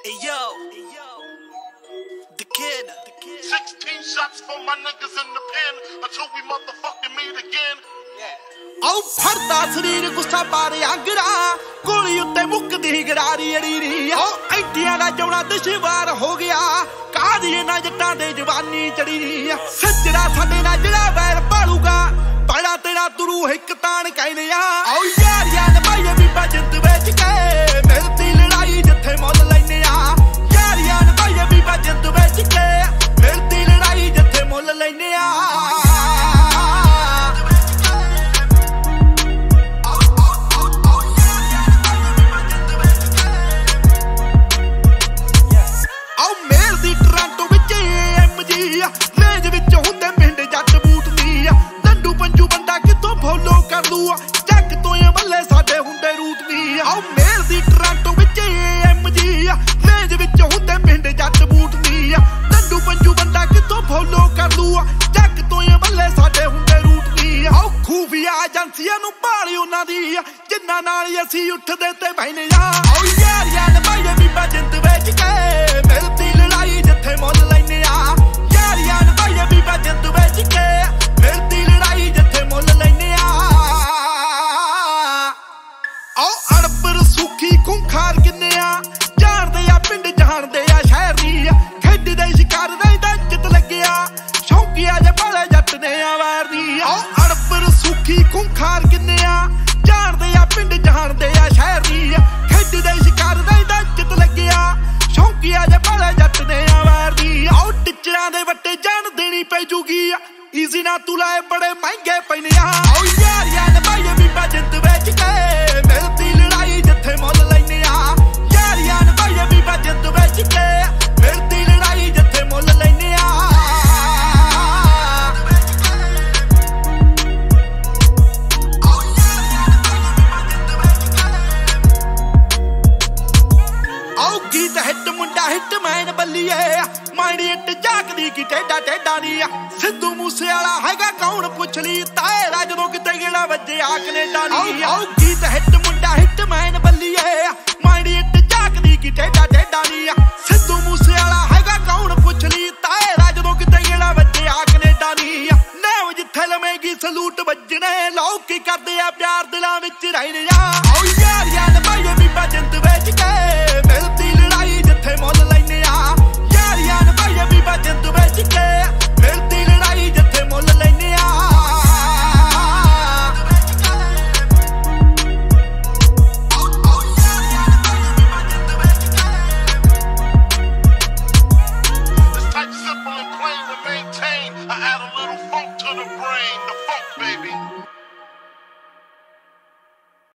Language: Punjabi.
Hey yo, the kid. 16 shots for my niggas in the pen until we motherfucking meet again. ਆਉ ਫੜਦਾ ਸਰੀਰ ਗੁੱਸਾ ਪਾਰੇ ਆਗਰਾ ਗੋਲੀ ਉੱਤੇ ਮੁੱਕਦੀ ਗਰਾਰੀ ਅੜੀਰੀ ਓ ਐਂਟੀਆਂ ਦਾ ਜੌਣਾ ਦੁਸ਼ਵਾਰ ਹੋ ਗਿਆ ਕਾਹਦੀ ਨਾ ਜੱਟਾਂ ਦੇ ਜਵਾਨੀ ਚੜੀ ਸੱਜਣਾ ਸਾਡੇ ਨਾਲ ਜਿਹੜਾ ਵੈਰ ਪਾਲੂਗਾ ਬੜਾ ਤੇਰਾ ਤੁਰੂ ਇੱਕ ਤਾਣ ਕਹਿੰਦੇ ਆ ਆਉ ਯਾਰੀਆਂ ਨੇ ਭਾਈ ਵੀ ਬਜੰਤ ਵਿੱਚ ਕੇ ਮਿਲਦੀ ਲੜਾਈ ਜਿੱਥੇ ਮੁੱਲ ਲੈਨੇ ਆ ਯਾਰੀਆਂ ਨੇ ਭਾਈ ਵੀ ਬਜੰਤ ਵਿੱਚ ਕੇ ਮਿਲਦੀ ਲੜਾਈ ਜਿੱਥੇ ਮੁੱਲ ਲੈਨੇ ਆ ਰੇਂਜ ਵਿੱਚ ਹੁੰਦੇ ਮਿੰਡ ਜੱਟ ਬੂਟ ਦੀ ਡੰਡੂ ਪੰਜੂ ਬੰਦਾ ਕਿੱਥੋਂ ਫੋਲੋ ਕਰ ਲੂ ਚੱਕ ਤੋਂ ਬੱਲੇ ਸਾਡੇ ਹੁੰਦੇ ਰੂਟ ਦੀ ਆਓ ਮੇਲ ਦੀ ਟਰਾਂਟੋ ਵਿੱਚ ਐਮਜੀ ਰੇਂਜ ਵਿੱਚ ਹੁੰਦੇ ਮਿੰਡ ਜੱਟ ਬੂਟ ਦੀ ਡੰਡੂ ਪੰਜੂ ਬੰਦਾ ਕਿੱਥੋਂ ਫੋਲੋ ਕਰ ਲੂ ਚੱਕ ਤੋਂ ਬੱਲੇ ਸਾਡੇ ਹੁੰਦੇ ਰੂਟ ਦੀ ਆਓ ਖੂਫੀਆ ਏਜੰਸੀਆਂ ਨੂੰ ਭਾਲੀ ਉਹਨਾਂ ਦੀ ਜਿੰਨਾਂ ਨਾਲ ਅਸੀਂ ਉੱਠਦੇ ਤੇ ਬਹਿਨੇ ਆ ਆਓ ਯਾਰੀਆਂ ਨੇ ਭਾਈ ਵੀ ਬਜੰਤ ਵਿੱਚ ਕੇ ਮਿਲਦੀ ਲੜਾਈ ਜਿੱਥੇ ਮੁੱਲ ਲੈਨੇ ਆ ਵੀ ਬਜੰਤ ਵਿੱਚ ਕੇ ਮਿਲਦੀ ਲੜਾਈ ਜਿੱਥੇ ਮੁੱਲ ਲੈਨੇ ਆ ਆਓ ਅੜਪਰ ਸੁਖੀ ਖੁੰਖਾਰ ਕਿੰਨੇ ਆ ਜਾਣਦੇ ਆ ਪਿੰਡ ਜਾਣਦੇ ਆ ਸ਼ਹਿਰ ਦੀ ਖੇਡ ਦੇ ਸ਼ਿਕਾਰ ਦਾ ਇੱਜ਼ਤ ਲੱਗਿਆ ਸ਼ੌਕੀਆ ਜੇ ਭਾਲੇ ਜੱਟ ਨੇ ਆ ਵਾਰ ਦੀ ਆਓ ਅੜਪਰ ਸੁਖੀ ਖੁੰਖਾਰ ਕਿੰਨੇ ਆ ਜਾਣਦੇ ਆ ਪਿੰਡ ਜਾਣਦੇ ਆ ਸ਼ਹਿਰ ਦੀ ਖੇਡ ਦੇ ਸ਼ਿਕਾਰ ਦਾ ਇੱਜ਼ਤ ਲੱਗਿਆ ਸ਼ੌਕੀਆ ਜੇ ਭਾਲੇ ਜੱਟ ਨੇ ਆ ਵਾਰ ਦੀ ਆਓ ਟਿੱਚਰਾਂ ਦੇ ਵੱਟੇ ਜਾਣ ਦੇਣੀ ਪੈ ਜੂਗੀ ਈਜ਼ੀ ਨਾ ਤੂੰ ਲਾਏ ਬੜੇ ਮਹਿੰਗੇ ਪੈਨੇ ਆ ਆਓ ਯਾਰੀਆਂ ਨੇ ਭਾਈ ਵੀ ਬਜੰਤ ਵਿੱਚ ਕੇ ਮਿਲਦੀ ਲੜਾਈ ਜਿੱਥੇ ਮੁੱਲ ਲੈਨੇ ਆ ਯਾਰੀਆਂ ਨੇ ਭਾਈ ਵੀ ਬਜੰਤ ਵਿੱਚ ਕੇ ਮਿਲਦੀ ਲੜਾਈ ਜਿੱਥੇ ਮੁੱਲ ਲੈਨੇ ਆ ਆਓ ਗੀਤ ਹਿੱਟ ਮੁੰਡਾ ਹਿੱਟ ਮੈਨ ਬੱਲੀਏ ਮਾਈਂਡ ਇੱਟ ਜਾਗਦੀ ਕੀ ਟੇਡਾ ਟੇਡਾ ਨੀ ਸਿੱਧੂ ਮੂਸੇ ਵਾਲਾ ਹੈਗਾ ਕੌਣ ਪੁੱਛ ਲਈ ਤਾਏਰਾ ਜਦੋਂ ਕਿਤੇ ਗੇੜਾ ਵੱਜਿਆ ਕੈਨੇਡਾ ਨੀ ਆਓ ਗੀਤ ਹਿੱਟ ਮੁੰਡਾ ਹਿੱਟ ਮੈਨ ਬੱਲੀਏ